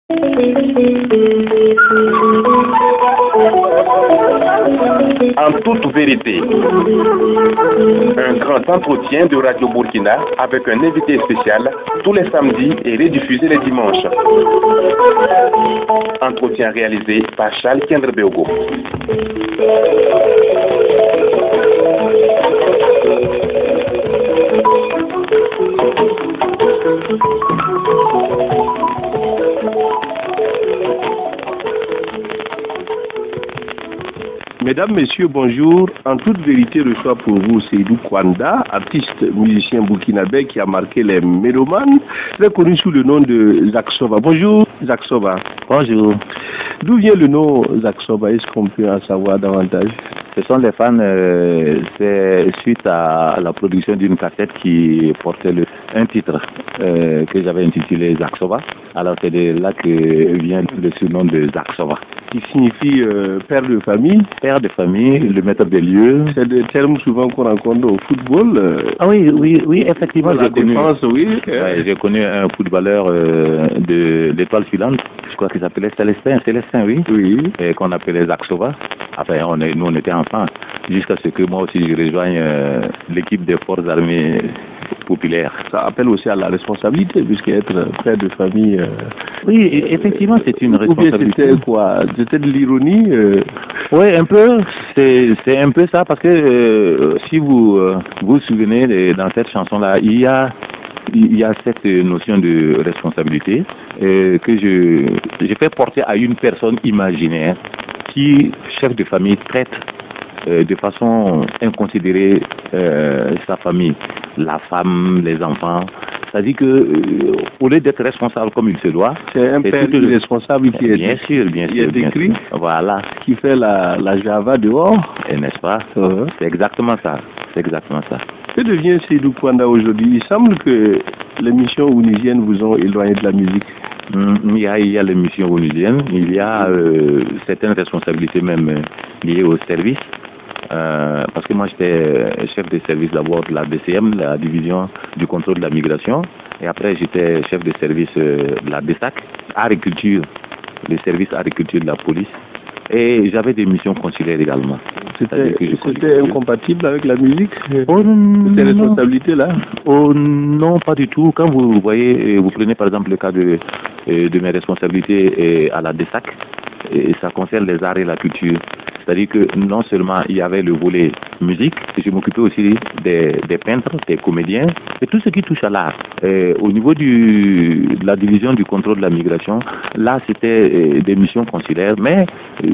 En toute vérité, un grand entretien de Radio Burkina avec un invité spécial tous les samedis et rediffusé les dimanches. Entretien réalisé par Charles Kendrebeogo. Mesdames, Messieurs, bonjour. En toute vérité, je reçois pour vous Seydou Kwanda, artiste musicien burkinabé qui a marqué les mélomanes, très connu sous le nom de Zak Soba. Bonjour, Zak Soba. Bonjour. D'où vient le nom Zak Soba? Est-ce qu'on peut en savoir davantage? Ce sont les fans, c'est suite à la production d'une cassette qui portait un titre que j'avais intitulé Zak Soba. Alors c'est de là que vient le surnom de Zak Soba. Qui signifie père de famille. Père de famille, le maître des lieux. C'est des termes souvent qu'on rencontre au football. Ah oui, effectivement. J'ai connu un footballeur de l'Étoile filante, je crois qu'il s'appelait Célestin, oui. Et qu'on appelait Zak Soba. Enfin, nous on était enfants, jusqu'à ce que moi aussi je rejoigne l'équipe des forces armées populaires. Ça appelle aussi à la responsabilité, puisqu'être père de famille... Oui, effectivement, c'est une responsabilité. Ou bien c'était quoi? C'était de l'ironie Oui, un peu. C'est un peu ça, parce que si vous vous souvenez, dans cette chanson-là, il y a cette notion de responsabilité que je fais porter à une personne imaginaire qui, chef de famille, traite de façon inconsidérée sa famille, la femme, les enfants. C'est-à-dire que au lieu d'être responsable comme il se doit, c'est un père responsable qui est bien sûr, décrit, voilà, qui fait la Java dehors, n'est-ce pas? C'est exactement ça. Que devient Seydou Kwanda aujourd'hui? Il semble que les missions onusiennes vous ont éloigné de la musique. Il y a les missions onusiennes, il y a certaines responsabilités même liées au service. Parce que moi j'étais chef de service d'abord de la DCM, la division du contrôle de la migration, et après j'étais chef de service de la DESAC, agriculture, le service agriculture de la police, et j'avais des missions consulaires également. C'était incompatible avec la musique, ces responsabilités-là? Oh non, pas du tout. Quand vous voyez, vous prenez par exemple le cas de mes responsabilités à la DESAC, et ça concerne les arts et la culture. C'est-à-dire que non seulement il y avait le volet musique, je m'occupais aussi des peintres, des comédiens, et tout ce qui touche à l'art. Au niveau de la division du contrôle de la migration, là c'était des missions consulaires, mais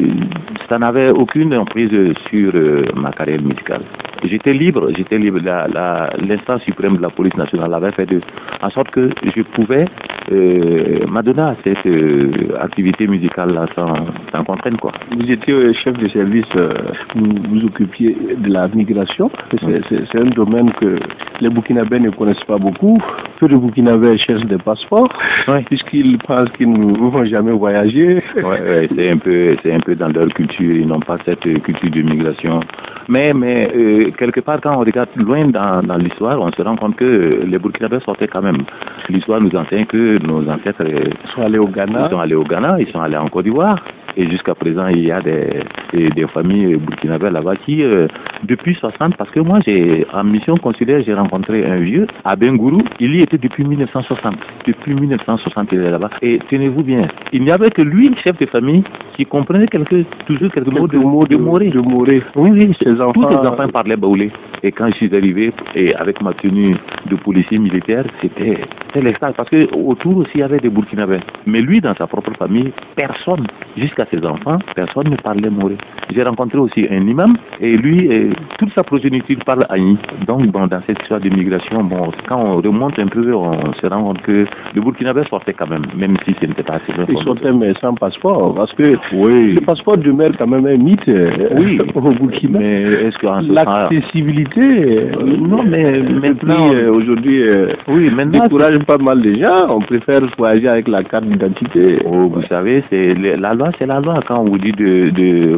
ça n'avait aucune emprise sur ma carrière musicale. J'étais libre. L'instance suprême de la police nationale avait fait en sorte que je pouvais m'adonner à cette activité musicale-là sans contrainte, quoi. Vous étiez chef de service, vous vous occupiez de la migration. C'est un domaine que les Burkinabés ne connaissent pas beaucoup. Peu de Burkinabés cherchent des passeports, puisqu'ils pensent qu'ils ne vont jamais voyager. Ouais, c'est un peu dans leur culture, ils n'ont pas cette culture de migration. Mais quelque part, quand on regarde loin dans l'histoire, on se rend compte que les Burkinabés sortaient quand même. L'histoire nous enseigne que nos ancêtres sont allés au Ghana. Ils sont allés en Côte d'Ivoire. Et jusqu'à présent, il y a des familles burkinabées là-bas qui, depuis 60, parce que moi, en mission consulaire, j'ai rencontré un vieux à Bengourou. Il y était depuis 1960. Depuis 1960, il est là-bas. Et tenez-vous bien, il n'y avait que lui, chef de famille, qui comprenait toujours quelques mots de Moré. Oui, tous les enfants parlaient baoulé. Et quand je suis arrivé, et avec ma tenue de policier militaire, c'était l'extase. Parce que autour aussi, il y avait des Burkinabés. Mais lui, dans sa propre famille, personne, jusqu'à ses enfants, personne ne parlait Moré. J'ai rencontré aussi un imam, et lui, toute sa progéniture parle Agni. Donc, dans cette histoire de migration, quand on remonte un peu, on se rend compte que le Burkinabé sortait quand même si ce n'était pas assez bien. Il sortait, mais sans passeport, parce que le passeport demeure quand même un mythe au Burkina. Mais est-ce que l'accessibilité, non, mais maintenant, aujourd'hui, décourage pas mal de gens. On préfère voyager avec la carte d'identité. Vous savez, la loi. Quand on vous dit de fournir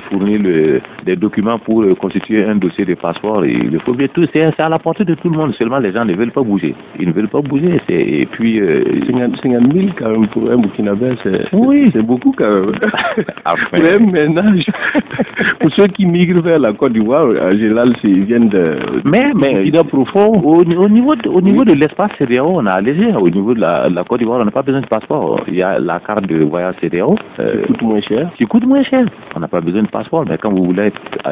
des documents pour constituer un dossier de passeport. Il faut bien tout, c'est à la portée de tout le monde. Seulement les gens ne veulent pas bouger. Ils ne veulent pas bouger. Et puis 50 000 quand même pour un Burkinabé, c'est beaucoup quand même. Enfin. Pour un ménage. Pour ceux qui migrent vers la Côte d'Ivoire, en général, ils viennent de Burkina profond. Au niveau de l'espace CEDEAO, on a allégé. Au niveau de la Côte d'Ivoire, on n'a pas besoin de passeport. Il y a la carte de voyage CEDEAO. Qui coûte moins cher. Qui coûte moins cher. On n'a pas besoin de passeport. Mais quand vous voulez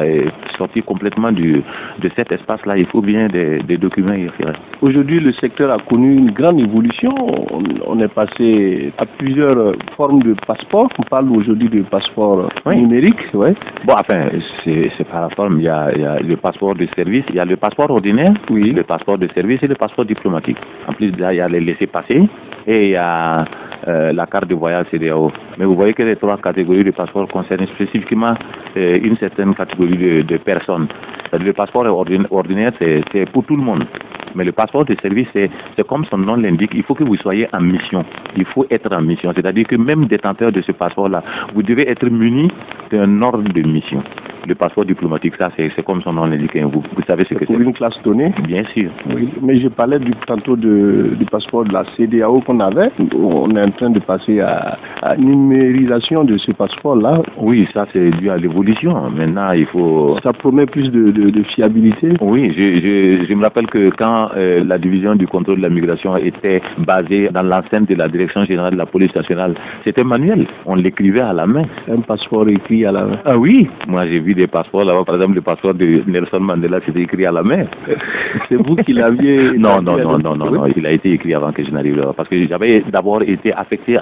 sortir complètement de cet espace-là, il faut bien des documents. Aujourd'hui, le secteur a connu une grande évolution. On est passé à plusieurs formes de passeports. On parle aujourd'hui de passeport numérique. Ouais. Bon, enfin, c'est par la forme. Il y a le passeport de service, il y a le passeport ordinaire, le passeport de service et le passeport diplomatique. En plus, là, il y a les laissez-passer et il y a la carte de voyage CEDEAO. Mais vous voyez que les trois catégories de passeports concernent spécifiquement une certaine catégorie de personnes. Le passeport ordinaire, c'est pour tout le monde. Mais le passeport de service, c'est comme son nom l'indique, il faut que vous soyez en mission. Il faut être en mission. C'est-à-dire que même détenteur de ce passeport-là, vous devez être muni d'un ordre de mission. Le passeport diplomatique, ça, c'est comme son nom l'indique. Vous savez ce que c'est. Pour une classe donnée. Bien sûr. Oui, mais je parlais tantôt du passeport de la CEDEAO qu'on avait. On est en train de passer à numérisation de ce passeport-là. Oui, ça, c'est dû à l'évolution. Maintenant, il faut... Ça promet plus de fiabilité. Oui, je me rappelle que quand la division du contrôle de la migration était basée dans l'enceinte de la direction générale de la police nationale, c'était manuel. On l'écrivait à la main. Un passeport écrit à la main. Ah oui, moi j'ai vu des passeports là-bas, par exemple le passeport de Nelson Mandela, c'était écrit à la main. C'est vous qui l'aviez... Non, il a été écrit avant que je n'arrive là, parce que j'avais d'abord été affecté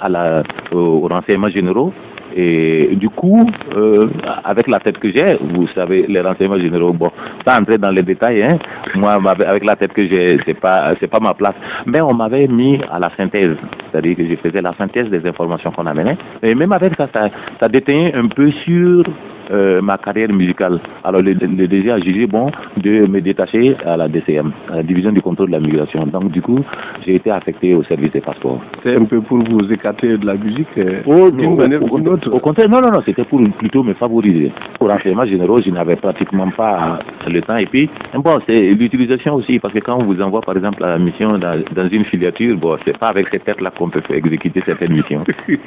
aux renseignements généraux. Et du coup, avec la tête que j'ai, vous savez, les renseignements généraux, bon, pas entrer dans les détails, hein. Moi, avec la tête que j'ai, c'est pas ma place. Mais on m'avait mis à la synthèse, c'est-à-dire que je faisais la synthèse des informations qu'on amenait. Et même avec ça déteignait un peu sur ma carrière musicale. Alors le DG a jugé bon de me détacher à la DCM, à la division du contrôle de la migration. Donc du coup, j'ai été affecté au service des passeports. C'est un peu pour vous écarter de la musique d'une manière ou d'une autre. Au contraire, non, c'était pour plutôt me favoriser. Pour renseignements généraux, je n'avais pratiquement pas le temps. Et puis, bon, c'est l'utilisation aussi, parce que quand on vous envoie par exemple à la mission dans une filiature, bon, c'est pas avec cette tête-là qu'on peut exécuter certaines missions.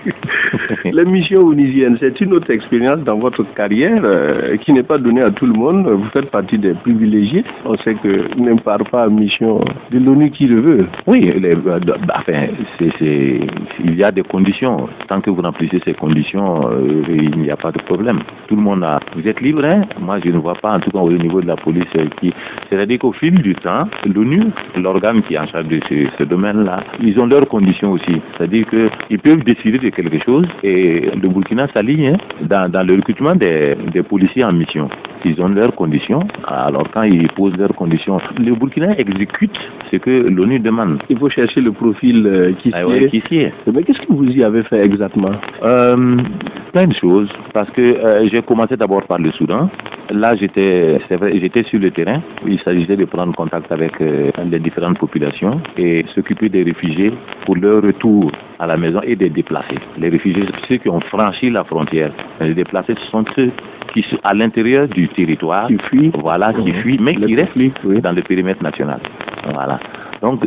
La mission onisienne, c'est une autre expérience dans votre carrière qui n'est pas donnée à tout le monde. Vous faites partie des privilégiés. On sait que ne part pas à mission de l'ONU qui le veut. Oui, enfin, il y a des conditions. Tant que vous remplissez ces conditions, il n'y a pas de problème. Tout le monde vous êtes libre, hein? Moi, je ne vois pas, en tout cas au niveau de la police, c'est-à-dire qu'au fil du temps, l'ONU, l'organe qui est en charge de ce domaine-là, ils ont leurs conditions aussi. C'est-à-dire qu'ils peuvent décider de quelque chose et le Burkina s'aligne dans le recrutement des policiers en mission. Ils ont leurs conditions. Alors quand ils posent leurs conditions, le Burkina exécute ce que l'ONU demande. Il faut chercher le profil qui sied. Mais qu'est-ce que vous y avez fait exactement? Plein de choses. Parce que j'ai commencé d'abord par le Soudan. Là, j'étais sur le terrain. Il s'agissait de prendre contact avec les différentes populations et s'occuper des réfugiés pour leur retour à la maison et des déplacés. Les réfugiés, ceux qui ont franchi la frontière. Les déplacés, ce sont ceux qui sont à l'intérieur du territoire, qui fuient, mais qui restent dans le périmètre national. Voilà. Donc,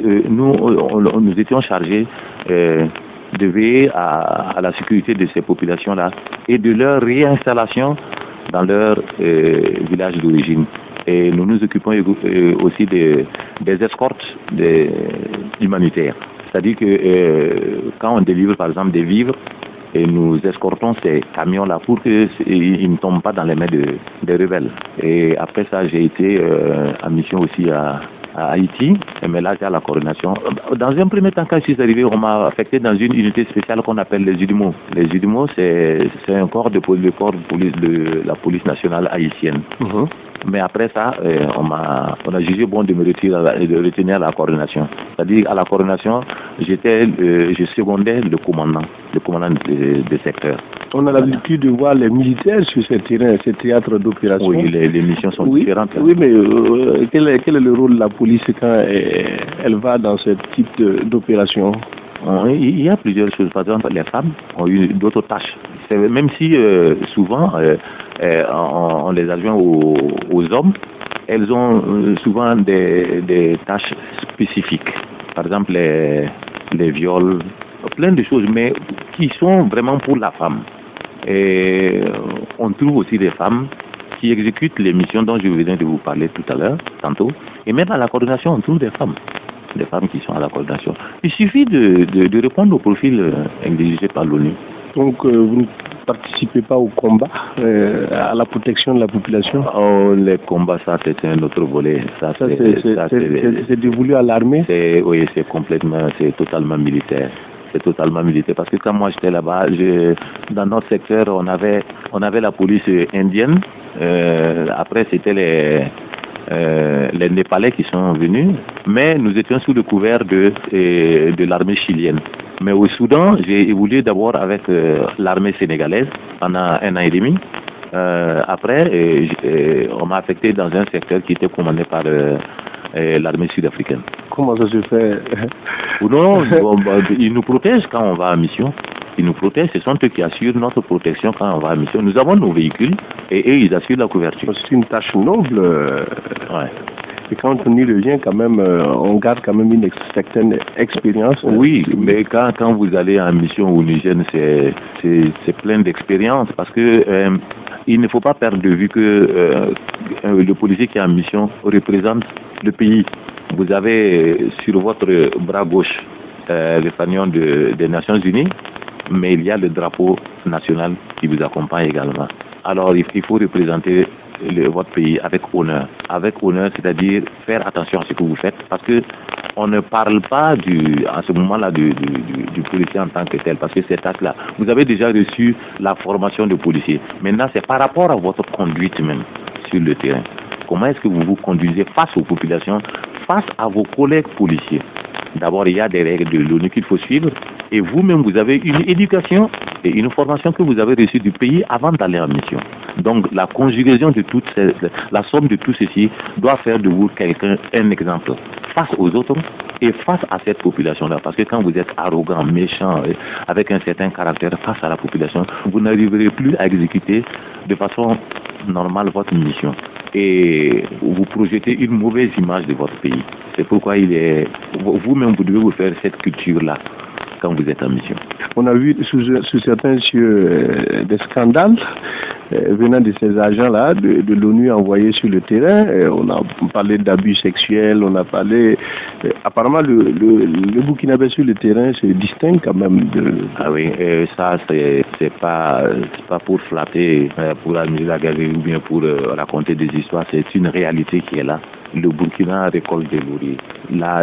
nous étions chargés de veiller à la sécurité de ces populations-là et de leur réinstallation dans leur village d'origine. Et nous nous occupons aussi des escortes humanitaires. C'est-à-dire que quand on délivre par exemple des vivres, et nous escortons ces camions-là pour qu'ils ne tombent pas dans les mains des rebelles. Et après ça, j'ai été en mission aussi à Haïti, mais là j'ai à la coordination. Dans un premier temps, quand je suis arrivé, on m'a affecté dans une unité spéciale qu'on appelle les UDIMO. Les UDIMO, c'est un corps de police de la police nationale haïtienne. Mais après ça, on a jugé bon de me retenir à la coordination. C'est-à-dire à la coordination, je secondais le commandant de secteur. On a l'habitude de voir les militaires sur ces terrains, ces théâtres d'opération. Oui, les missions sont différentes. Oui, mais quel est le rôle de la police quand elle va dans ce type d'opération? Il y a plusieurs choses. Par exemple, les femmes ont eu d'autres tâches. Même si souvent on les adjoint aux hommes, elles ont souvent des tâches spécifiques. Par exemple, les viols, plein de choses, mais qui sont vraiment pour la femme. Et on trouve aussi des femmes qui exécutent les missions dont je venais de vous parler tout à l'heure, tantôt. Et même à la coordination, on trouve des femmes qui sont à la coordination. Il suffit de répondre au profil exigé par l'ONU. Donc, vous ne participez pas au combat, à la protection de la population? Les combats, ça, c'est un autre volet. C'est dévolu à l'armée? Oui, c'est totalement militaire. C'est totalement militaire. Parce que quand moi j'étais là-bas, dans notre secteur, on avait la police indienne. Après, c'était les Népalais qui sont venus. Mais nous étions sous le couvert de l'armée chilienne. Mais au Soudan, j'ai évolué d'abord avec l'armée sénégalaise pendant 1 an et demi. Après, on m'a affecté dans un secteur qui était commandé par l'armée sud-africaine. Comment ça se fait? Non, ils nous protègent quand on va en mission. Ils nous protègent, ce sont eux qui assurent notre protection quand on va en mission. Nous avons nos véhicules et eux, ils assurent la couverture. C'est une tâche noble. Ouais. Et quand on y revient, quand même, on garde quand même une certaine expérience. Oui, mais quand vous allez en mission au Niger, c'est plein d'expérience parce que il ne faut pas perdre de vue que le policier qui est en mission représente le pays. Vous avez sur votre bras gauche le fanion des Nations Unies, mais il y a le drapeau national qui vous accompagne également. Alors il faut représenter votre pays avec honneur. Avec honneur, c'est-à-dire faire attention à ce que vous faites, parce que on ne parle pas à ce moment-là du policier en tant que tel, parce que cet acte-là, vous avez déjà reçu la formation de policier. Maintenant, c'est par rapport à votre conduite même sur le terrain. Comment est-ce que vous vous conduisez face aux populations, face à vos collègues policiers? D'abord, il y a des règles de l'ONU qu'il faut suivre, et vous-même, vous avez une éducation et une formation que vous avez reçue du pays avant d'aller en mission. Donc, la conjugaison de la somme de tout ceci doit faire de vous un exemple face aux autres et face à cette population-là. Parce que quand vous êtes arrogant, méchant, avec un certain caractère face à la population, vous n'arriverez plus à exécuter de façon normale votre mission. Et vous projetez une mauvaise image de votre pays. C'est pourquoi vous-même, vous devez vous faire cette culture-là quand vous êtes en mission. On a vu sous certains yeux des scandales venant de ces agents-là, de l'ONU envoyés sur le terrain. On a parlé d'abus sexuels, on a parlé... apparemment, le Burkinabé sur le terrain se distingue quand même de... Ah oui, ça, c'est pas pour flatter, pour amuser la galerie ou bien pour raconter des histoires. C'est une réalité qui est là. Le Burkina récolte des lauriers. Là,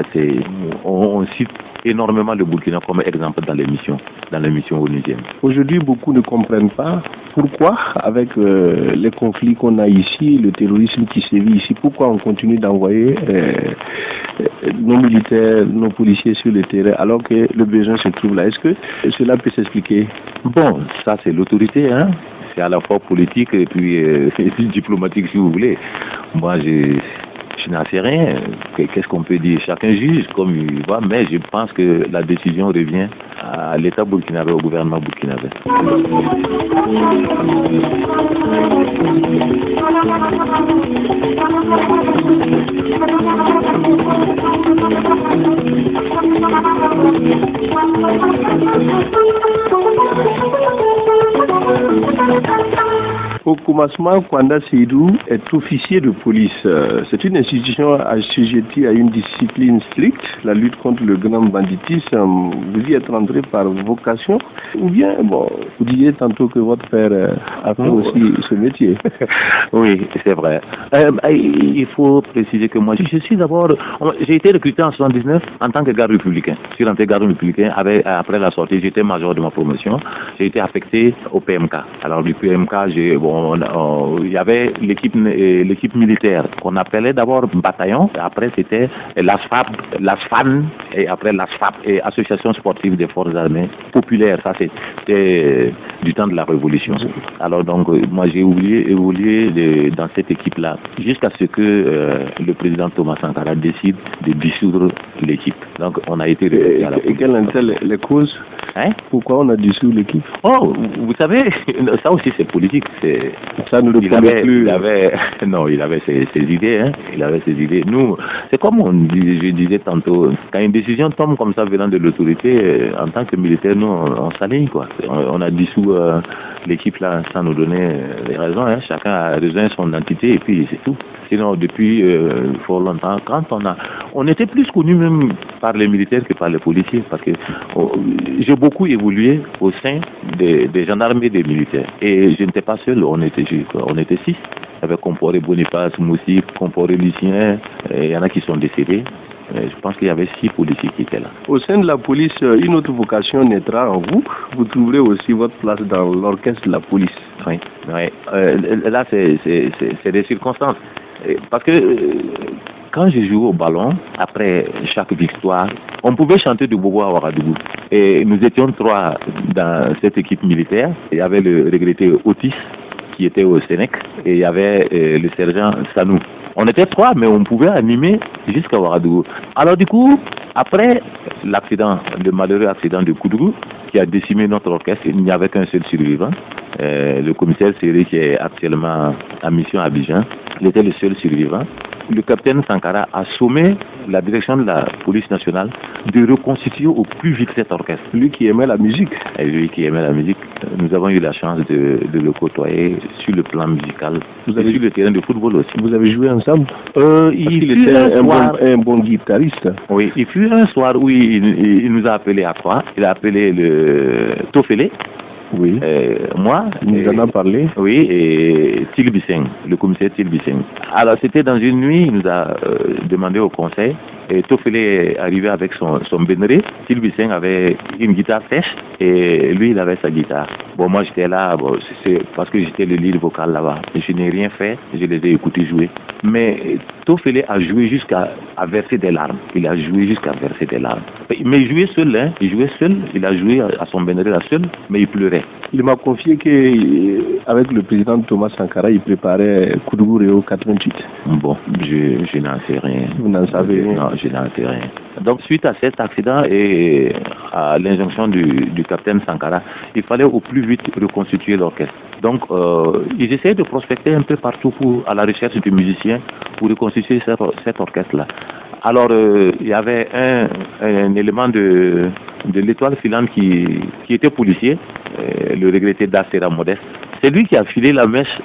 on cite énormément le Burkina comme exemple dans les missions onusiennes. Aujourd'hui, beaucoup ne comprennent pas pourquoi, avec les conflits qu'on a ici, le terrorisme qui sévit ici, pourquoi on continue d'envoyer nos militaires, nos policiers sur le terrain, alors que le besoin se trouve là. Est-ce que cela peut s'expliquer? Bon, ça c'est l'autorité, hein. C'est à la fois politique et puis diplomatique si vous voulez. Moi, je n'en sais rien. Qu'est-ce qu'on peut dire? Chacun juge comme il va, mais je pense que la décision revient à l'État burkinabé, au gouvernement burkinabé. Au commencement, Kwanda Seydou est officier de police. C'est une institution assujettie à une discipline stricte, la lutte contre le grand banditisme. Vous y êtes rentré par vocation ou bien, bon, vous disiez tantôt que votre père a fait aussi ce métier. Oui, c'est vrai. Il faut préciser que moi, j'ai été recruté en 1979 en tant que garde républicain. Je suis rentré garde républicain après la sortie, j'étais major de ma promotion. J'ai été affecté au PMK. Alors du PMK, il y avait l'équipe militaire qu'on appelait d'abord bataillon, après c'était l'ASFAN, et après l'ASFAP, et Association sportive des forces armées populaires. Ça c'était du temps de la Révolution. Alors donc, moi j'ai évolué dans cette équipe-là, jusqu'à ce que le président Thomas Sankara décide de dissoudre l'équipe. Donc on a été... Et quelles étaient les causes? Pourquoi on a dissous l'équipe? Oh, vous savez, ça aussi c'est politique. Ça ne le connaît plus. Non, il avait ses idées. Hein. Il avait ses idées. Nous, c'est comme je disais tantôt, quand une décision tombe comme ça venant de l'autorité, en tant que militaire, nous, on s'aligne, quoi. On a dissous l'équipe là sans nous donner les raisons. Hein. Chacun a rejoint son entité et puis c'est tout. Sinon, depuis fort longtemps, quand on était plus connus même par les militaires que par les policiers, parce que j'ai beaucoup évolué au sein des gendarmes et des militaires. Et je n'étais pas seul, on était 6. Avec Comporé Boniface, Moussi, Comporé Lucien, il y en a qui sont décédés. Je pense qu'il y avait 6 policiers qui étaient là. Au sein de la police, une autre vocation naîtra en vous. Vous trouverez aussi votre place dans l'orchestre de la police. Oui. Là, c'est des circonstances. Parce que quand je jouais au ballon, après chaque victoire, on pouvait chanter de Bobo à Ouagadougou. Et nous étions 3 dans cette équipe militaire. Il y avait le regretté Otis qui était au Sénèque et il y avait le sergent Sanou. On était 3, mais on pouvait animer jusqu'à Ouagadougou. Alors du coup, après l'accident, le malheureux accident de Koudougou, qui a décimé notre orchestre, il n'y avait qu'un seul survivant. Le commissaire Séré, qui est actuellement en mission à Abidjan, il était le seul survivant. Le capitaine Sankara a sommé la direction de la police nationale de reconstituer au plus vite cet orchestre. Lui qui aimait la musique. Et lui qui aimait la musique. Nous avons eu la chance de le côtoyer sur le plan musical, sur le terrain de football aussi. Vous avez joué ensemble? Il était un bon guitariste. Oui, il fut un soir où il nous a appelés à 3. Il a appelé le Tofele. Oui. Moi. Nous en a parlé. Oui, et Tilbisseng, le commissaire Tilbisseng. Alors c'était dans une nuit, il nous a demandé au conseil. Et Tofele est arrivé avec son bénéré. Tilbisseng avait une guitare sèche et lui il avait sa guitare. Bon, moi j'étais là, c'est parce que j'étais le lead vocal là-bas. Je n'ai rien fait, je les ai écoutés jouer. Mais Tofele a joué jusqu'à verser des larmes. Il a joué jusqu'à verser des larmes. Mais il jouait seul, hein. Il jouait seul, il a joué à son bénéré là seul, mais il pleurait. Il m'a confié qu'avec le président Thomas Sankara, il préparait Koudougou Réo 88. Bon, je n'en sais rien. Vous n'en savez rien? Non, je n'en sais rien. Donc, suite à cet accident et à l'injonction du capitaine Sankara, il fallait au plus vite reconstituer l'orchestre. Donc, ils essayaient de prospecter un peu partout à la recherche de musiciens pour reconstituer cet orchestre-là. Alors, il y avait un élément de l'étoile filante qui était policier, le regretté Dassera Modeste. C'est lui qui a filé la mèche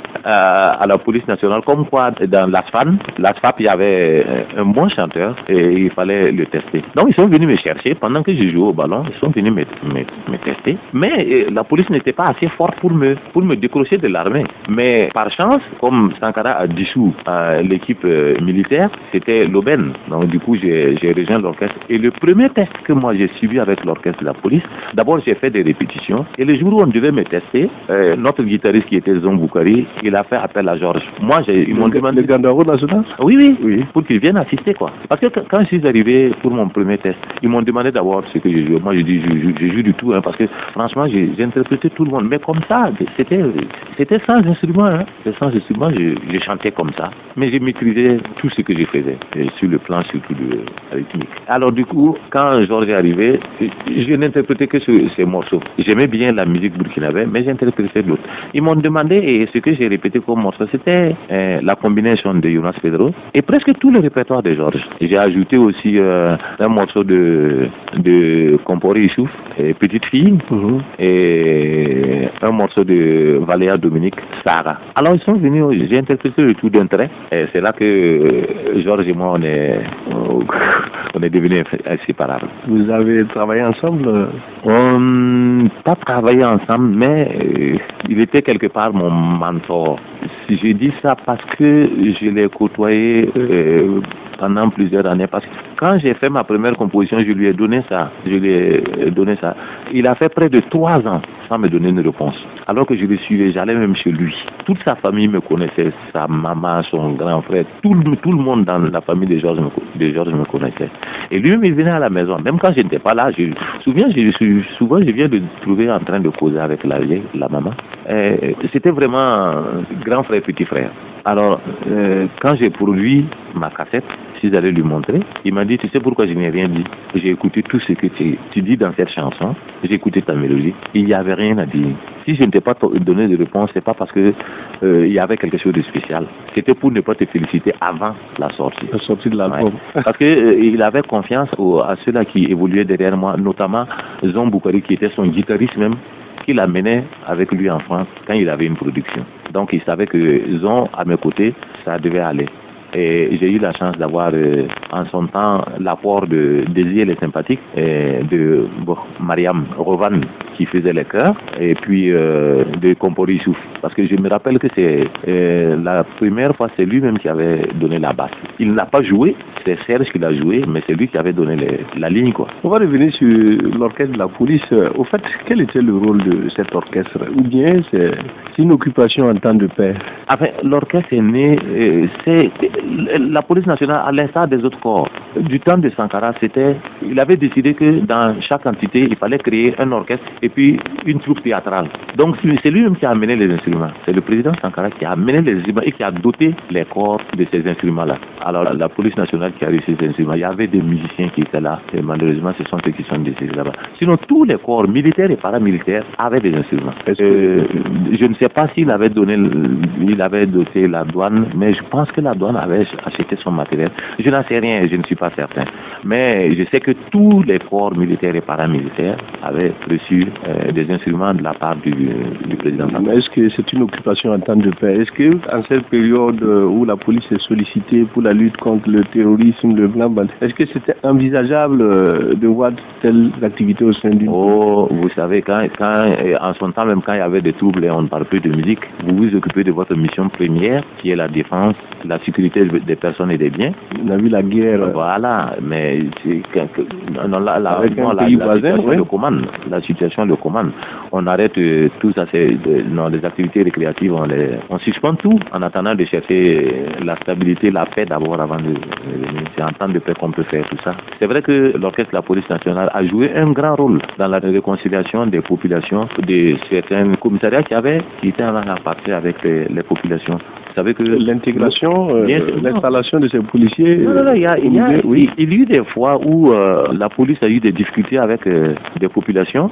à la police nationale, comme quoi dans l'ASFAP, il y avait un bon chanteur et il fallait le tester. Donc ils sont venus me chercher pendant que je jouais au ballon, ils sont venus me tester. Mais la police n'était pas assez forte pour me décrocher de l'armée. Mais par chance, comme Sankara a dissous l'équipe militaire, c'était l'aubaine. Donc du coup, j'ai rejoint l'orchestre. Et le premier test que moi j'ai suivi avec l'orchestre de la police, d'abord j'ai fait des répétitions. Et le jour où on devait me tester, notre guitariste qui était Zon Boukari, il a fait appel à Georges. Moi, ils m'ont demandé... Le Gandaro national? Oui, pour qu'il vienne assister, quoi. Parce que quand je suis arrivé pour mon premier test, ils m'ont demandé d'abord ce que je joue. Moi, je dis, je joue du tout, hein, parce que franchement, j'ai interprété tout le monde. Mais comme ça, c'était sans instrument, hein. Sans instrument, je chantais comme ça. Mais je maîtrisais tout ce que je faisais, sur le plan surtout de la rythmique. Alors du coup, quand Georges est arrivé, je n'interprétais que ces morceaux. J'aimais bien la musique burkinabé, mais j'interprétais l'autre. Ils m'ont demandé, et ce que j'ai répété comme morceau, c'était la combinaison de Jonas Pedro et presque tout le répertoire de Georges. J'ai ajouté aussi un morceau de Comporé Issouf, Petite Fille, et un morceau de Valéa Dominique, Sarah. Alors ils sont venus, j'ai interprété le tout d'un trait, et c'est là que Georges et moi, on est devenus inséparables. Vous avez travaillé ensemble? On n'a pas travaillé ensemble, mais il était quelque part mon mentor. je dis ça parce que je l'ai côtoyé pendant plusieurs années. Parce que quand j'ai fait ma première composition, je lui ai donné ça. Il a fait près de 3 ans sans me donner une réponse. Alors que je le suivais, j'allais même chez lui. Toute sa famille me connaissait, sa maman, son grand frère, tout le monde dans la famille de Georges me connaissait. Et lui-même, il venait à la maison. Même quand je n'étais pas là, souvent je viens de le trouver en train de causer avec la maman. C'était vraiment grand frère, petit frère. Alors, quand j'ai produit ma cassette, si j'allais lui montrer, il m'a dit, tu sais pourquoi je n'ai rien dit? J'ai écouté tout ce que tu dis dans cette chanson, j'ai écouté ta mélodie, il n'y avait rien à dire. Si je ne t'ai pas donné de réponse, c'est pas parce que il y avait quelque chose de spécial. C'était pour ne pas te féliciter avant la sortie. La sortie de l'album. Ouais. Parce que il avait confiance à ceux-là qui évoluaient derrière moi, notamment Zon Boukari, qui était son guitariste même, qui l'amenait avec lui en France quand il avait une production. Donc il savait que Zon, à mes côtés, ça devait aller. Et j'ai eu la chance d'avoir en son temps l'apport de Désir les sympathiques de Mariam Rovan qui faisait les chœurs et puis de Kompori Souf. Parce que je me rappelle que c'est la première fois, c'est lui-même qui avait donné la basse. Il n'a pas joué, c'est Serge qui l'a joué, mais c'est lui qui avait donné la ligne, quoi. On va revenir sur l'orchestre de la police. Au fait, quel était le rôle de cet orchestre? Ou bien c'est une occupation en temps de paix? Enfin, l'orchestre est né, la police nationale, à l'instar des autres corps, du temps de Sankara, il avait décidé que dans chaque entité, il fallait créer un orchestre et puis une troupe théâtrale. Donc c'est lui-même qui a amené les instruments. C'est le président Sankara qui a amené les instruments et qui a doté les corps de ces instruments-là. Alors la police nationale qui a reçu ces instruments, il y avait des musiciens qui étaient là et malheureusement ce sont ceux qui sont décédés là-bas. Sinon tous les corps militaires et paramilitaires avaient des instruments. Je ne sais pas s'il avait doté la douane, mais je pense que la douane avait acheté son matériel. Je n'en sais rien, je ne suis pas certain. Mais je sais que tous les corps militaires et paramilitaires avaient reçu des instruments de la part du président. Mais est-ce que c'est une occupation en temps de paix? Est-ce que en cette période où la police est sollicitée pour la lutte contre le terrorisme, le blanc, est-ce que c'était envisageable de voir telles activités au sein d'une... Oh, vous savez, quand en son temps, même quand il y avait des troubles et on ne parle plus de musique, vous vous occupez de votre mission première, qui est la défense, la sécurité des personnes et des biens. On a vu la guerre. Voilà, mais la situation le commande. On arrête tout ça, les activités récréatives, on suspend tout en attendant de chercher la stabilité, la paix d'abord avant de venir. C'est en temps de paix qu'on peut faire tout ça. C'est vrai que l'orchestre de la police nationale a joué un grand rôle dans la réconciliation des populations, de certains commissariats qui étaient en partie avec les populations. Vous savez que l'intégration, l'installation de ces policiers... Non, il y a eu des fois où la police a eu des difficultés avec des populations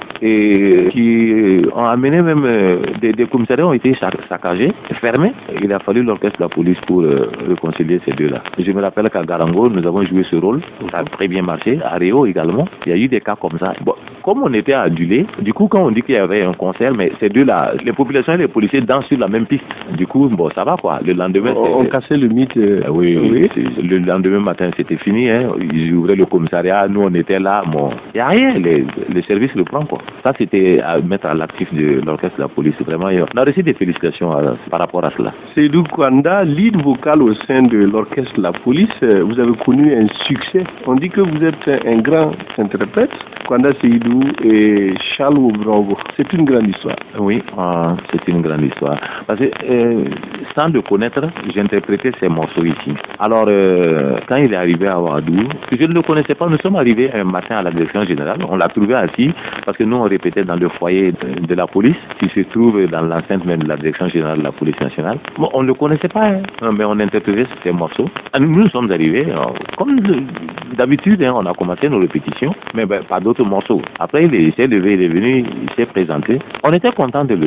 et qui ont amené même des commissariats ont été saccagés, fermés. Il a fallu l'orchestre de la police pour réconcilier ces deux-là. Je me rappelle qu'à Garango, nous avons joué ce rôle. Ça a très bien marché. À Réo également, il y a eu des cas comme ça. Bon, comme on était adulés, du coup, quand on dit qu'il y avait un concert, mais ces deux-là, les populations et les policiers dansent sur la même piste. Du coup, bon, ça va quoi. Le lendemain, on cassait le mythe. Oui. Le lendemain matin, c'était fini. Hein. Ils ouvraient le commissariat. Nous, on était là. Bon, il n'y a rien. Le service le prend quoi. Ça, c'était à mettre à l'actif de l'orchestre de la police. Vraiment, on a reçu des félicitations par rapport à cela. Seydou Kwanda, lead vocal au sein de l'orchestre de la police, vous avez connu un succès. On dit que vous êtes un grand interprète. Kwanda Seydou et Charles Obrongo. C'est une grande histoire. Oui, c'est une grande histoire. Parce que sans le connaître, j'interprétais ces morceaux ici. Alors, quand il est arrivé à Ouadou, je ne le connaissais pas. Nous sommes arrivés un matin à la direction générale. On l'a trouvé assis parce que nous, on répétait dans le foyer de la police qui se trouve dans l'enceinte même de la direction générale de la police nationale. Bon, on ne le connaissait pas, hein, mais on interprétait ces morceaux. Nous sommes arrivés, comme d'habitude, on a commencé nos répétitions, mais pas d'autres morceaux. Après, il s'est levé, il est venu, il s'est présenté. On était content de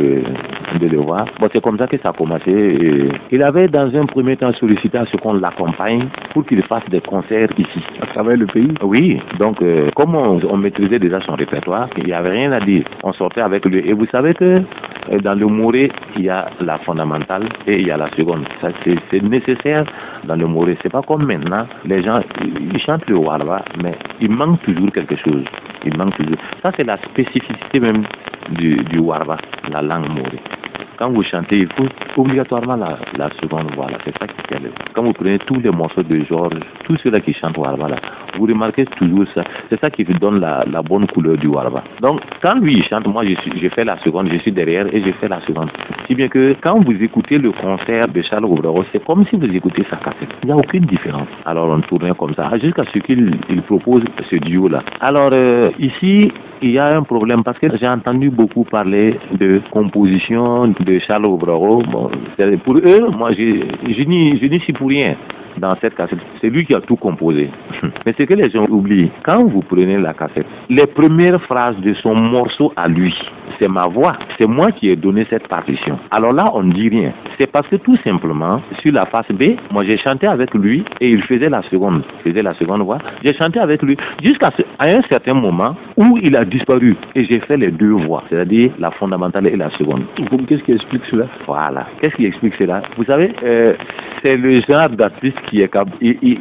le voir. Bon, c'est comme ça que ça a commencé. Il avait dans un premier temps sollicité à ce qu'on l'accompagne pour qu'il fasse des concerts ici. À travers le pays? Oui, donc comme on maîtrisait déjà son répertoire, il n'y avait rien à dire. On sortait avec lui. Et vous savez que dans le Moré, il y a la fondamentale et il y a la seconde. Ça, c'est nécessaire dans le Moré. C'est pas comme maintenant, les gens, ils chantent le Warba, mais il manque toujours quelque chose. Il manque toujours. Ça, c'est la spécificité même du Warba, la langue Moré. quand vous chantez, il faut obligatoirement la seconde voix. C'est ça qui est. Quand vous prenez tous les morceaux de Georges, tous ceux-là qui chantent Warba, là, vous remarquez toujours ça. C'est ça qui vous donne la bonne couleur du Warba. Donc, quand lui il chante, moi je fais la seconde, je suis derrière et je fais la seconde. Si bien que quand vous écoutez le concert de Charles Obraro, c'est comme si vous écoutez sa cassette. Il n'y a aucune différence. Alors on tournait comme ça, jusqu'à ce qu'il propose ce duo-là. Alors ici, il y a un problème parce que j'ai entendu beaucoup parler de composition de Charles Obraro. Bon, pour eux, moi je n'y suis pour rien. Dans cette cassette, c'est lui qui a tout composé. Mais ce que les gens oublient, quand vous prenez la cassette, les premières phrases de son morceau à lui, c'est ma voix, c'est moi qui ai donné cette partition. Alors là, on ne dit rien. C'est parce que tout simplement, sur la face B, moi j'ai chanté avec lui et il faisait la seconde voix. J'ai chanté avec lui jusqu'à un certain moment où il a disparu et j'ai fait les deux voix, c'est-à-dire la fondamentale et la seconde. Qu'est-ce qui explique cela? Voilà. Qu'est-ce qui explique cela? Vous savez, c'est le genre d'artiste qui est capable.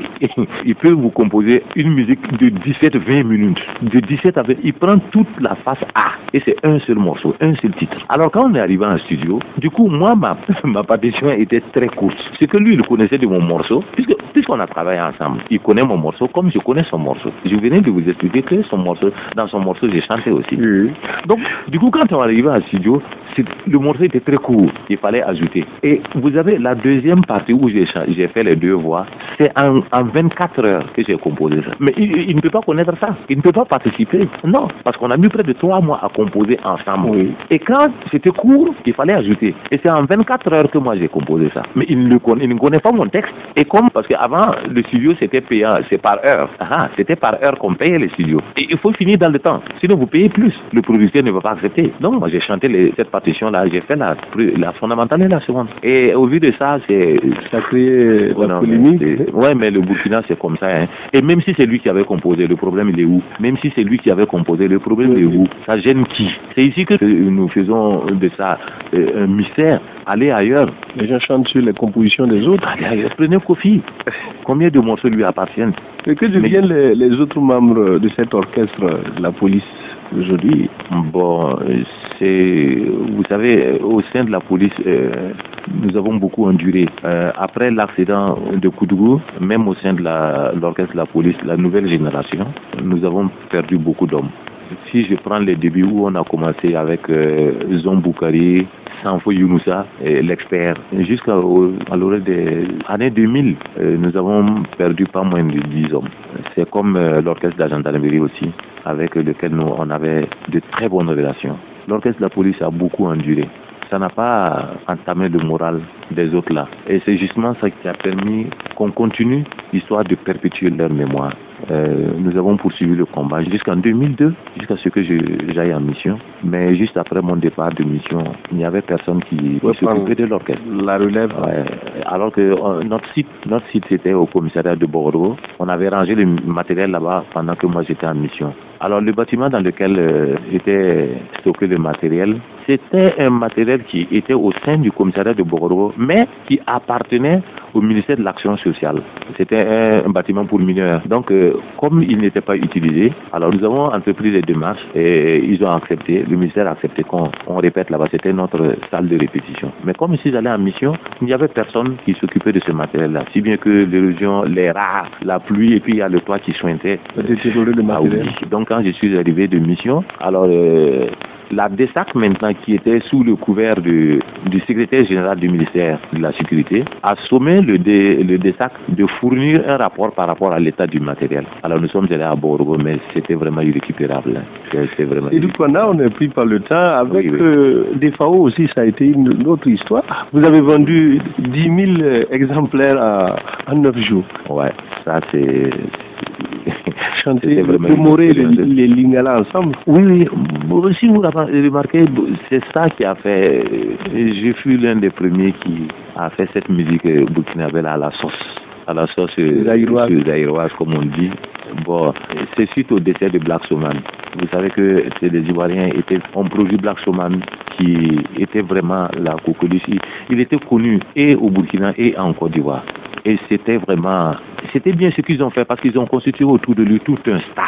Il peut vous composer une musique de 17-20 minutes. De 17 à 20, il prend toute la face A et c'est un seul morceau, un seul titre. Alors quand on est arrivé en studio, du coup, moi, ma partition était très courte. C'est que lui, il connaissait de mon morceau, puisqu'on a travaillé ensemble. Il connaît mon morceau comme je connais son morceau. Je venais de vous expliquer que dans son morceau, j'ai chanté aussi. Oui. Donc, du coup, quand on est arrivé en studio, le morceau était très court. Il fallait ajouter. Et vous avez la deuxième partie où j'ai fait les deux voix, c'est en 24 heures que j'ai composé ça. Mais il ne peut pas connaître ça. Il ne peut pas participer. Non, parce qu'on a mis près de 3 mois à composer ensemble. Oui. Et quand c'était court, il fallait ajouter. Et c'est en 24 heures que moi j'ai composé ça. Mais il ne connaît pas mon texte. Et parce qu'avant, le studio c'était payant, c'est par heure. C'était par heure qu'on payait les studios. Et il faut finir dans le temps. Sinon vous payez plus. Le producteur ne va pas accepter. Donc moi j'ai chanté cette partition-là, j'ai fait la fondamentale et la seconde. Et au vu de ça, ça a créé la polémique. Ouais, mais le Burkina c'est comme ça. Hein. Et même si c'est lui qui avait composé, le problème il est où? Même si c'est lui qui avait composé, le problème il est où? Ça gêne qui? C'est ici que nous faisons de ça un mystère. Allez ailleurs. Les gens chantent sur les compositions des autres. Allez ailleurs. Prenez Kofi. Combien de morceaux lui appartiennent? Et que deviennent les autres membres de cet orchestre de la police aujourd'hui? Bon, vous savez, au sein de la police, nous avons beaucoup enduré. Après l'accident de Koudougou, même au sein de l'orchestre de la police, la nouvelle génération, nous avons perdu beaucoup d'hommes. Si je prends les débuts où on a commencé avec Zon Boukari, Sanfo Younoussa, l'expert, jusqu'à l'orée des années 2000, nous avons perdu pas moins de 10 hommes. C'est comme l'orchestre de la gendarmerie aussi, avec lequel nous on avait de très bonnes relations. L'orchestre de la police a beaucoup enduré. Ça n'a pas entamé le moral des autres là. Et c'est justement ça qui a permis qu'on continue, histoire de perpétuer leur mémoire. Nous avons poursuivi le combat jusqu'en 2002, jusqu'à ce que j'aille en mission. Mais juste après mon départ de mission, il n'y avait personne qui s'occupait de l'orchestre. La relève. Ouais. Alors que notre site c'était au commissariat de Bordeaux. On avait rangé le matériel là-bas pendant que moi j'étais en mission. Alors le bâtiment dans lequel était stocké le matériel, c'était un matériel qui était au sein du commissariat de Bordeaux, mais qui appartenait au ministère de l'Action sociale. C'était un bâtiment pour mineurs. Donc, comme il n'était pas utilisé, alors nous avons entrepris les démarches et ils ont accepté, le ministère a accepté qu'on répète là-bas. C'était notre salle de répétition. Mais comme ici j'allais en mission, il n'y avait personne qui s'occupait de ce matériel-là. Si bien que l'érosion, les rats, la pluie et puis il y a le toit qui sointait. Oui. Donc quand je suis arrivé de mission, alors la DESAC maintenant qui était sous le couvert du secrétaire général du ministère de la Sécurité a sommé le DESAC de fournir un rapport par rapport à l'état du matériel. Alors nous sommes allés à Bordeaux, mais c'était vraiment irrécupérable. Et du coup, on est pris par le temps. Avec des FAO aussi, ça a été une autre histoire. Vous avez vendu 10 000 exemplaires en 9 jours. Ouais, ça c'est... Chanter, mémorer les Lingala ensemble. Oui. Si vous remarquez, c'est ça qui a fait... Je fus l'un des premiers qui a fait cette musique burkinabé à la sauce zaïroise, comme on dit. Bon, c'est suite au décès de Black Soman. Vous savez que les Ivoiriens ont produit Black Soman qui était vraiment la cocoliche. Il était connu et au Burkina et en Côte d'Ivoire. Et c'était bien ce qu'ils ont fait parce qu'ils ont constitué autour de lui tout un staff.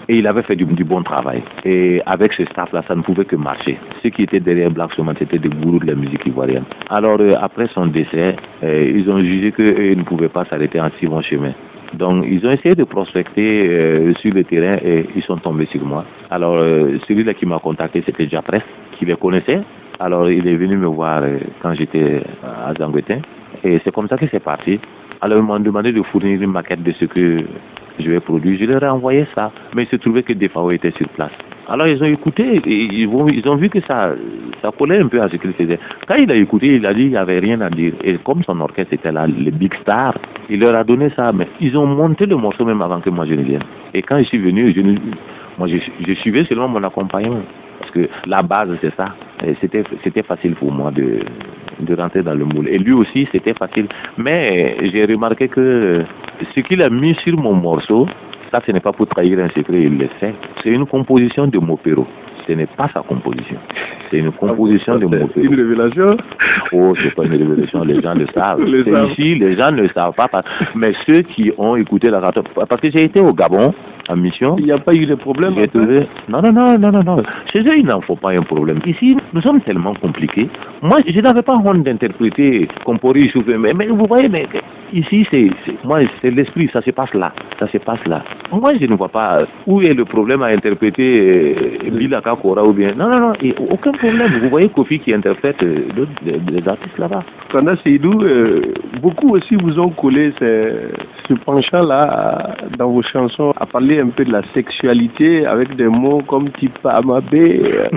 Et il avait fait du bon travail. Et avec ce staff-là, ça ne pouvait que marcher. Ceux qui étaient derrière Black Soman, c'était des gourous de la musique ivoirienne. Alors, après son décès, ils ont jugé qu'ils ne pouvaient pas s'arrêter en si bon chemin. Donc, ils ont essayé de prospecter sur le terrain et ils sont tombés sur moi. Alors, celui-là qui m'a contacté, c'était Japress, qui les connaissait. Alors, il est venu me voir quand j'étais à Zanguetin. Et c'est comme ça que c'est parti. Alors, ils m'ont demandé de fournir une maquette de ce que je vais produire. Je leur ai envoyé ça. Mais il se trouvait que Defao était sur place. Alors, ils ont écouté et ils ont vu que ça collait un peu à ce qu'il faisait. Quand il a écouté, il a dit qu'il n'y avait rien à dire. Et comme son orchestre était là, les big stars, il leur a donné ça. Mais ils ont monté le morceau même avant que moi je ne vienne. Et quand je suis venu, je suivais seulement mon accompagnement. Parce que la base, c'est ça. C'était facile pour moi de rentrer dans le moule. Et lui aussi, c'était facile. Mais j'ai remarqué que ce qu'il a mis sur mon morceau, ça, ce n'est pas pour trahir un secret, il le sait. C'est une composition de Mopero. Ce n'est pas sa composition. C'est une composition de Mopero. Une révélation? Oh, c'est pas une révélation, les gens le savent. Ici, les gens ne le savent pas. Mais ceux qui ont écouté la radio, parce que j'ai été au Gabon en mission. Il n'y a pas eu de problème? J'ai trouvé... Non. Chez eux, il n'en faut pas un problème. Ici, nous sommes tellement compliqués. Moi, je n'avais pas honte d'interpréter Compori, mais vous voyez, mais ici, c'est l'esprit, ça se passe là. Ça se passe là. Moi, je ne vois pas où est le problème à interpréter Bilaka Kora ou bien. Non, aucun problème. Vous voyez Kofi qui interprète les artistes là-bas. Kanda Seydou, beaucoup aussi vous ont collé ce penchant-là dans vos chansons à parler un peu de la sexualité avec des mots comme type Amabé.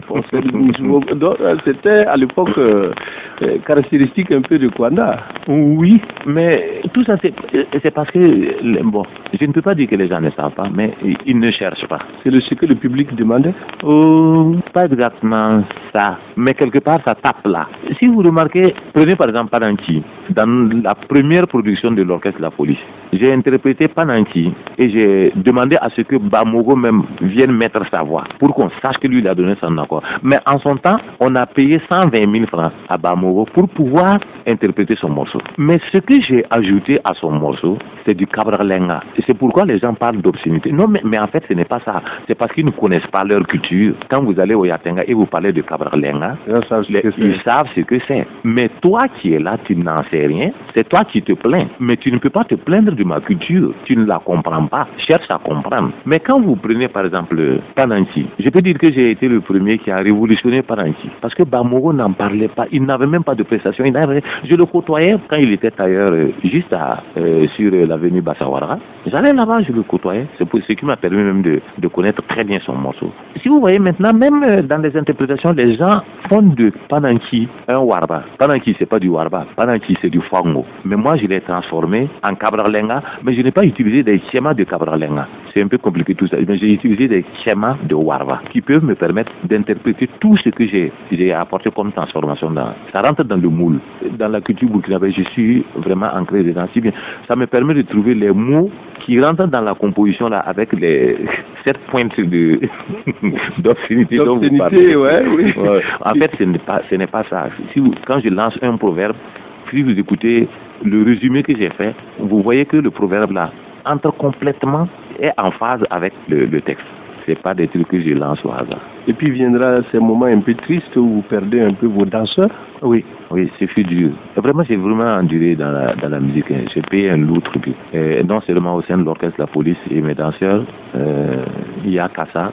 Donc, c'était à l'époque caractéristique un peu de Kwanda. Oui, mais tout ça, c'est parce que, bon, je ne peux pas dire que les gens ne savent pas, mais ils ne cherchent pas. C'est ce que le public demandait? Pas exactement ça, mais quelque part, ça tape là. Si vous remarquez, prenez par exemple Pananchi, dans la première production de l'orchestre de la police, j'ai interprété Pananchi et j'ai demandé à ce que Bamogo même vienne mettre sa voix pour qu'on sache que lui il a donné son accord. Mais en son temps, on a payé 120 000 francs à Bamogo pour pouvoir interpréter son morceau. Mais ce que j'ai ajouté à son morceau, c'est du Cabralenga. Et c'est pourquoi les gens parlent d'obscénité. Non, mais en fait, ce n'est pas ça. C'est parce qu'ils ne connaissent pas leur culture. Quand vous allez au Yatenga et vous parlez de Cabralenga, ils savent ce que c'est. Mais toi qui es là, tu n'en sais rien. C'est toi qui te plains. Mais tu ne peux pas te plaindre de ma culture. Tu ne la comprends pas. Cherche à comprendre. Mais quand vous prenez par exemple Pananchi, je peux dire que j'ai été le premier qui a révolutionné Pananchi. Parce que Bamogo n'en parlait pas. Il n'avait même pas de prestation. Je le côtoyais quand il était ailleurs, juste sur l'avenue Bassawara. J'allais là-bas, je le côtoyais. C'est ce qui m'a permis même de connaître très bien son morceau. Si vous voyez maintenant, même dans les interprétations, les gens font de Pananchi un warba. Pananchi, c'est pas du warba. Pananchi, c'est du fango. Mais moi, je l'ai transformé en Cabralenga, mais je n'ai pas utilisé des schémas de Cabralenga. C'est un peu compliqué tout ça. Mais j'ai utilisé des schémas de warba qui peuvent me permettre d'interpréter tout ce que j'ai apporté comme transformation. Ça rentre dans le moule. Dans la culture burkinabé, je suis vraiment ancré dedans. Si bien, ça me permet de trouver les mots qui rentrent dans la composition là avec cette pointe d'obscénité dont vous parlez. Oui. En fait, ce n'est pas ça. Quand je lance un proverbe, si vous écoutez le résumé que j'ai fait, vous voyez que le proverbe là entre complètement et en phase avec le texte. C'est pas des trucs que je lance au hasard. Et puis viendra ces moments un peu tristes où vous perdez un peu vos danseurs. Oui, c'est fait dur. Vraiment, j'ai vraiment enduré dans la musique. J'ai payé un lourd tribut. Non seulement au sein de l'orchestre, la police et mes danseurs, il y a Kassa.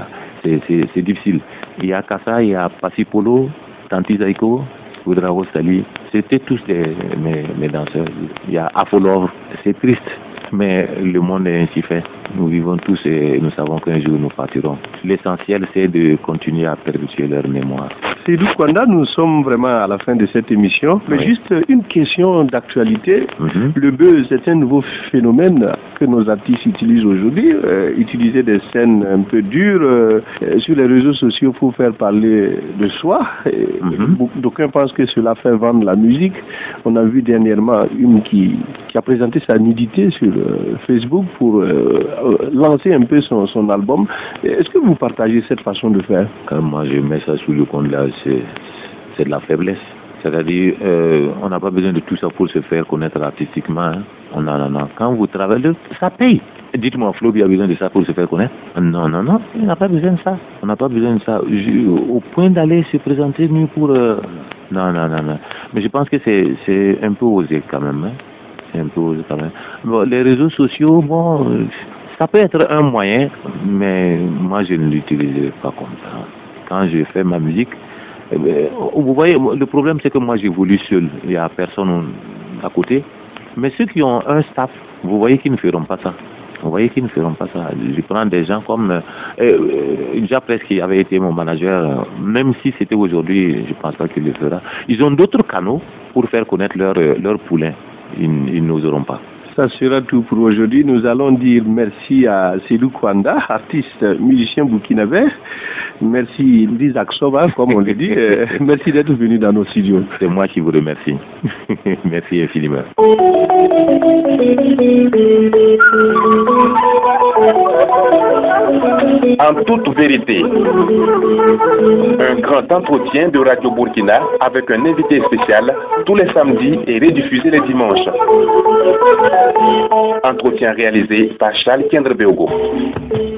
C'est difficile. Il y a Kassa, il y a Passipolo, Tanti Zaiko, Oudrao Sali. C'était tous mes danseurs. Il y a Afolov. C'est triste. Mais le monde est ainsi fait. Nous vivons tous et nous savons qu'un jour nous partirons. L'essentiel, c'est de continuer à perpétuer leur mémoire. Seydou Kwanda, nous sommes vraiment à la fin de cette émission. Mais juste une question d'actualité. Le buzz, c'est un nouveau phénomène que nos artistes utilisent aujourd'hui. Utiliser des scènes un peu dures sur les réseaux sociaux pour faire parler de soi. D'aucuns pensent que cela fait vendre la musique. On a vu dernièrement une qui a présenté sa nudité sur Facebook pour lancer un peu son album. Est-ce que vous partagez cette façon de faire? Quand moi je mets ça sous le compte là, c'est de la faiblesse. C'est-à-dire, on n'a pas besoin de tout ça pour se faire connaître artistiquement. Hein. Non. Quand vous travaillez, ça paye. Dites-moi, Flo, il a besoin de ça pour se faire connaître? Non, non, non, il n'a pas besoin de ça. On n'a pas besoin de ça. Au point d'aller se présenter nu pour... Non, non, non, non. Mais je pense que c'est un peu osé quand même. Hein. C'est un peu osé quand même. Bon, les réseaux sociaux, bon, ça peut être un moyen, mais moi, je ne l'utiliserai pas comme ça. Quand je fais ma musique, vous voyez, le problème, c'est que moi, j'évolue seul. Il n'y a personne à côté. Mais ceux qui ont un staff, vous voyez qu'ils ne feront pas ça. Vous voyez qu'ils ne feront pas ça. Je prends des gens comme Japrès qui avait été mon manager, même si c'était aujourd'hui, je ne pense pas qu'il le fera. Ils ont d'autres canaux pour faire connaître leur poulain. Ils n'oseront pas. Ça sera tout pour aujourd'hui. Nous allons dire merci à Seydou Kwanda, artiste, musicien burkinabé. Merci d'Isaac Soba, comme on le dit. Merci d'être venu dans nos studios. C'est moi qui vous remercie. Merci infiniment. En toute vérité, un grand entretien de Radio Burkina avec un invité spécial tous les samedis et rediffusé les dimanches. Entretien réalisé par Charles Kendrebeogo.